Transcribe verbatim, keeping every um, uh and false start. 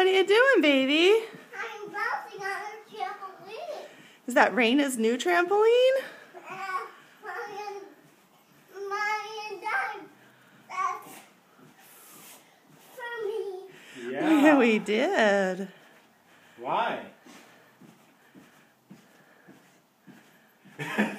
What are you doing, baby? I'm bouncing on a trampoline. Is that Raina's new trampoline? Uh, Mommy and, Mommy and Dad, that's for me. Yeah. We did. Why?